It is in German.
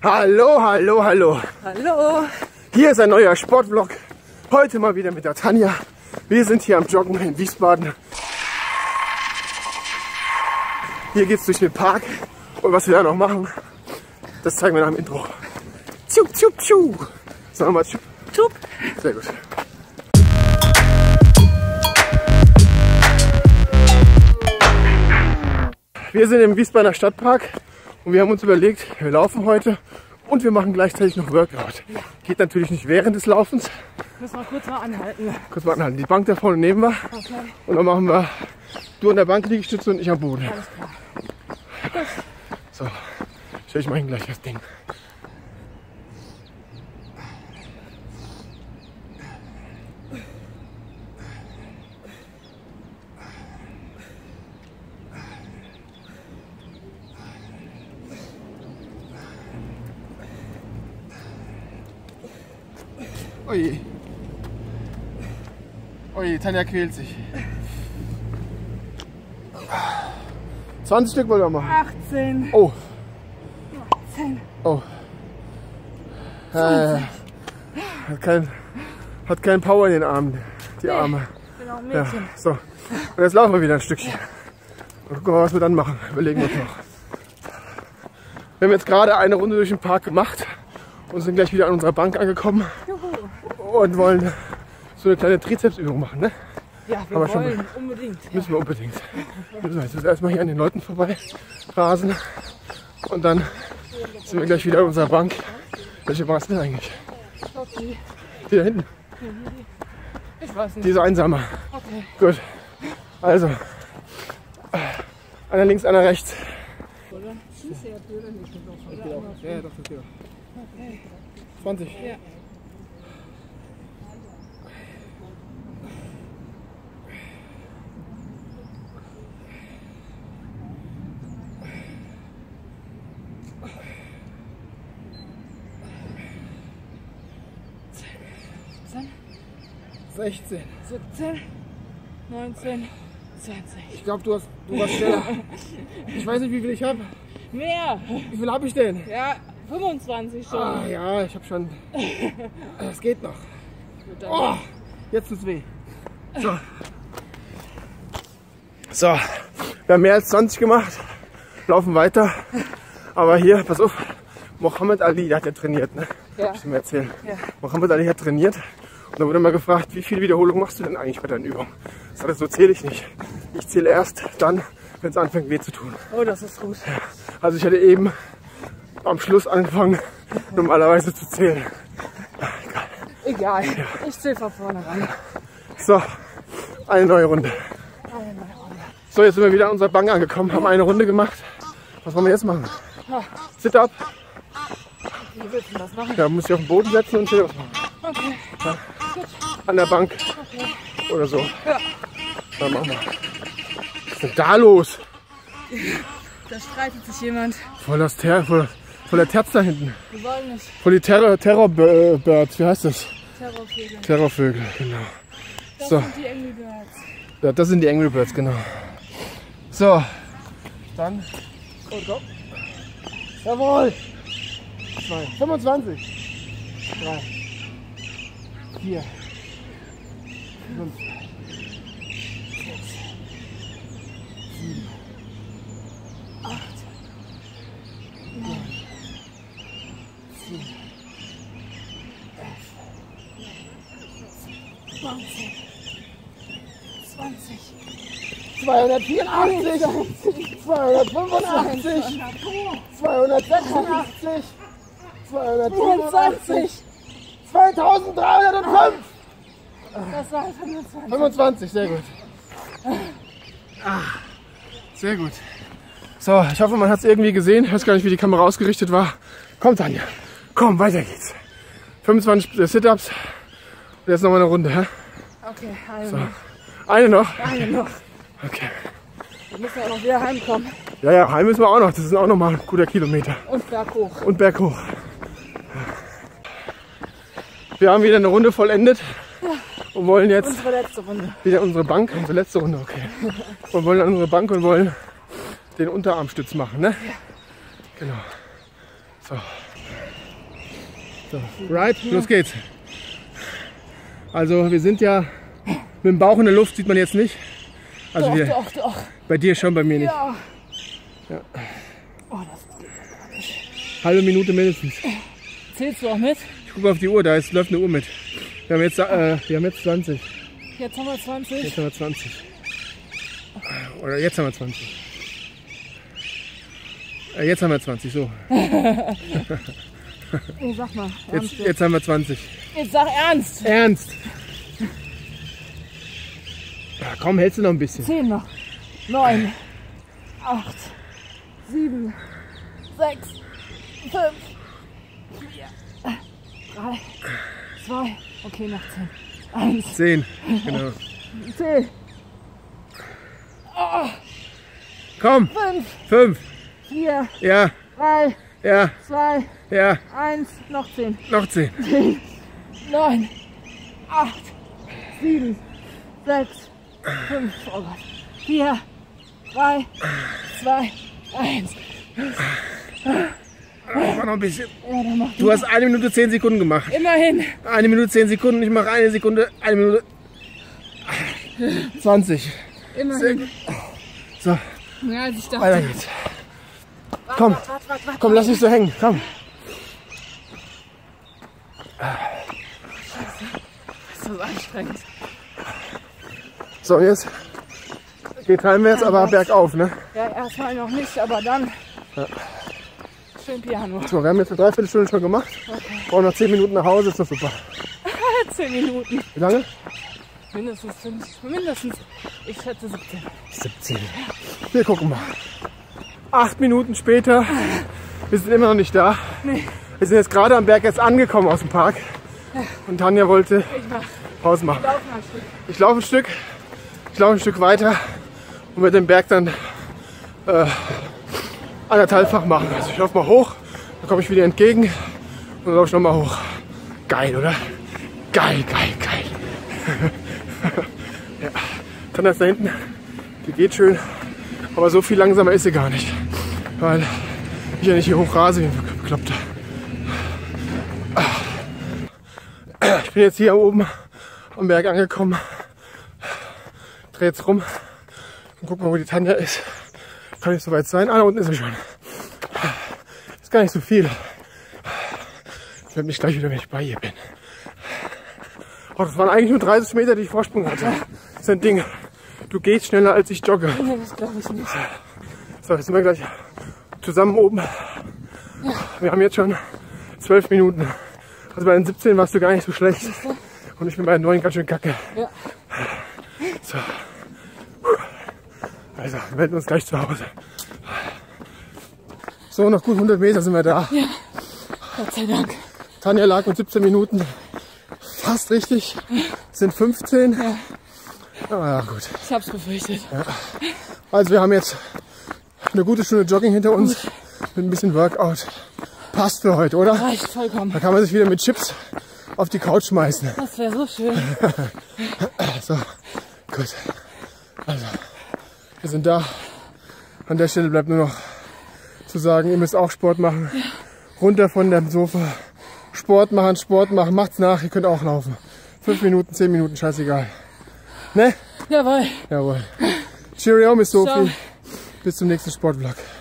Hallo, hallo, hallo. Hallo. Hier ist ein neuer Sportvlog. Heute mal wieder mit der Tanja. Wir sind hier am Joggen in Wiesbaden. Hier geht's durch den Park. Und was wir da noch machen, das zeigen wir nach dem Intro. Tschup, tschup, tschup. Sagen wir mal tschup. Tschup. Sehr gut. Wir sind im Wiesbadener Stadtpark und wir haben uns überlegt, wir laufen heute und wir machen gleichzeitig noch Workout. Geht natürlich nicht während des Laufens. Müssen wir kurz mal anhalten. Kurz mal anhalten. Die Bank da vorne nehmen wir. Okay. Und dann machen wir du an der Bank Liegestütze und ich am Boden. Alles klar. So, ich mache gleich das Ding. Oje. Oje, Tanja quält sich. 20 Stück wollen wir machen. 18. Oh. 10. Oh. Hat keinen Power in den Armen, die Arme. Genau, ein Ja, Mädchen. so. Und jetzt laufen wir wieder ein Stückchen. Und gucken wir, was wir dann machen. Überlegen wir uns noch. Wir haben jetzt gerade eine Runde durch den Park gemacht und sind gleich wieder an unserer Bank angekommen. Juhu. Und wollen so eine kleine Trizepsübung machen, ne? Ja, wir Aber schon wollen unbedingt. Müssen wir unbedingt. Jetzt müssen wir erstmal hier an den Leuten vorbei rasen. Und dann sind wir gleich wieder an unserer Bank. Welche war es denn eigentlich? Okay. Die da hinten. Ich weiß nicht. Diese einsame. Okay. Gut. Also. Einer links, einer rechts. Ja, doch, das geht auch. 20. Ja. Zehn, 16. 17, 19, 20. Ich glaube, du warst schneller. Ich weiß nicht, wie viel ich habe. Mehr! Wie viel habe ich denn? Ja, 25 schon. Ah ja, ich habe schon. Es geht noch. Gut, dann Oh, jetzt tut's weh. So. So, wir haben mehr als 20 gemacht. Laufen weiter. Aber hier, pass auf, Mohammed Ali, der hat ja trainiert, ne? Ja. Hab ich dir mir erzählen. Ja. Mohammed Ali hat trainiert. Und dann wurde mal gefragt, wie viele Wiederholungen machst du denn eigentlich bei deinen Übungen? Das heißt, so zähle ich nicht. Ich zähle erst dann, wenn es anfängt weh zu tun. Oh, das ist gut. Also ich hatte eben am Schluss angefangen, normalerweise zu zählen. Egal. Ich zähle von vorne ran. So, eine neue Runde. So, jetzt sind wir wieder an unserer Bank angekommen, haben eine Runde gemacht. Was wollen wir jetzt machen? Sit-up. Wie willst du das machen? Ja, muss ich auf den Boden setzen und Sit-ups machen. Okay. Ja. An der Bank oder so. Ja. Dann machen wir. Was ist denn da los? Da streitet sich jemand. Voll der Terz da hinten. Wir wollen nicht. Voll die Terrorbirds, wie heißt das? Terrorvögel. Terrorvögel, genau. Das So. sind die Angry Birds. Ja, das sind die Angry Birds, genau. So, dann. Und go. Jawohl! 2, 25. 3, 4, 5, 6, 7, 8, 9, 10, 11, 20. 284, 285, 286, 227, 2305. Das war 25. 25, sehr gut. Sehr gut. So, ich hoffe, man hat es irgendwie gesehen. Ich weiß gar nicht, wie die Kamera ausgerichtet war. Komm, Tanja. Komm, weiter geht's. 25 Sit-Ups. Und jetzt noch mal eine Runde. Hä? Okay, eine So. noch. Eine noch? Eine noch. Okay. Wir müssen auch noch wieder heimkommen. Ja, ja, heim müssen wir auch noch. Das ist auch noch mal ein guter Kilometer. Und berghoch. Und berghoch. Wir haben wieder eine Runde vollendet. Und wollen jetzt Unsere letzte Runde. wieder unsere Bank, unsere letzte Runde, okay. Und wollen an unsere Bank und wollen den Unterarmstütz machen, ne? Ja. Genau. So. So, right, los geht's. Also wir sind ja mit dem Bauch in der Luft, sieht man jetzt nicht. Also Doch. Bei dir schon, bei mir nicht. Ja. Ja. Oh, das geht gar nicht. Halbe Minute mindestens. Zählst du auch mit? Ich gucke auf die Uhr, läuft eine Uhr mit. Wir haben jetzt 20. Jetzt haben wir 20. Jetzt haben wir 20. Oder jetzt haben wir 20. Jetzt haben wir 20, so. Nee, sag mal. Ernst Jetzt haben wir 20. Jetzt sag ernst. Ernst! Ja, komm, hältst du noch ein bisschen. 10 noch. 9, 8, 7, 6, 5, 4, 3, 2, okay, noch 10. 1, 10, genau. 10, Komm, 5, 5, 4, ja, 3, ja, 2, ja, 1, noch 10. noch 10. 9, 8, 7, 6, 5, oh Gott, 4, 3, 2, 1. Mach noch ein bisschen. Ja, dann mach Du hast 1 Minute 10 Sekunden gemacht. immerhin. 1 Minute 10 Sekunden, ich mache 1 Sekunde, 1 Minute 20. Immerhin. So, Ja, als ich dachte. weiter geht's. Komm, komm, lass dich so hängen, komm. Das ist so anstrengend. So, jetzt geht heimwärts, aber bergauf, ne? Ja, erstmal noch nicht, aber dann. Ja. Schön Piano. So, wir haben jetzt eine Dreiviertelstunde schon gemacht. Brauchen noch 10 Minuten nach Hause, ist doch super. 10 Minuten. Wie lange? Mindestens 5. Mindestens. Ich schätze 17. 17. Wir gucken mal. 8 Minuten später. Wir sind immer noch nicht da. Nee. Wir sind jetzt gerade am Berg jetzt angekommen aus dem Park. Und Tanja wollte Ich mach. Pause machen. Lauf mal ein Stück. Ich laufe ein Stück weiter und werde den Berg dann anderthalbfach machen. Also ich laufe mal hoch, dann komme ich wieder entgegen und dann laufe ich nochmal hoch. Geil, oder? Geil. Ja. Tanja ist da hinten, die geht schön, aber so viel langsamer ist sie gar nicht, weil ich ja nicht hier hoch rase wie ein Bekloppter. Ich bin jetzt hier oben am Berg angekommen. Dreh jetzt rum und guck mal, wo die Tanja ist. Kann nicht so weit sein. Ah, da unten ist sie schon. Ist gar nicht so viel. Ich werde mich gleich wieder, wenn ich bei ihr bin. Oh, das waren eigentlich nur 30 Meter, die ich Vorsprung hatte. Das ist ein Ding. Du gehst schneller, als ich jogge. Nee, das glaube ich nicht. So, jetzt sind wir gleich zusammen oben. Wir haben jetzt schon 12 Minuten. Also bei den 17 warst du gar nicht so schlecht. Und ich bin bei den 9 ganz schön kacke. Ja. So. Also, wir melden uns gleich zu Hause. So, noch gut 100 Meter sind wir da. Ja. Gott sei Dank. Tanja lag mit 17 Minuten fast richtig. Es sind 15. Ja. Aber ja, gut. Ich hab's befürchtet. Ja. Also, wir haben jetzt eine gute Stunde Jogging hinter uns mit ein bisschen Workout. Passt für heute, oder? Reicht vollkommen. Da kann man sich wieder mit Chips auf die Couch schmeißen. Das wäre so schön. So, gut. Also, wir sind da. An der Stelle bleibt nur noch zu sagen, ihr müsst auch Sport machen. Runter von dem Sofa. Sport machen. Macht's nach, ihr könnt auch laufen. 5 Minuten, 10 Minuten, scheißegal. Ne? Jawohl. Jawohl. Cheerio, Miss Sophie. Ciao. Bis zum nächsten Sportvlog.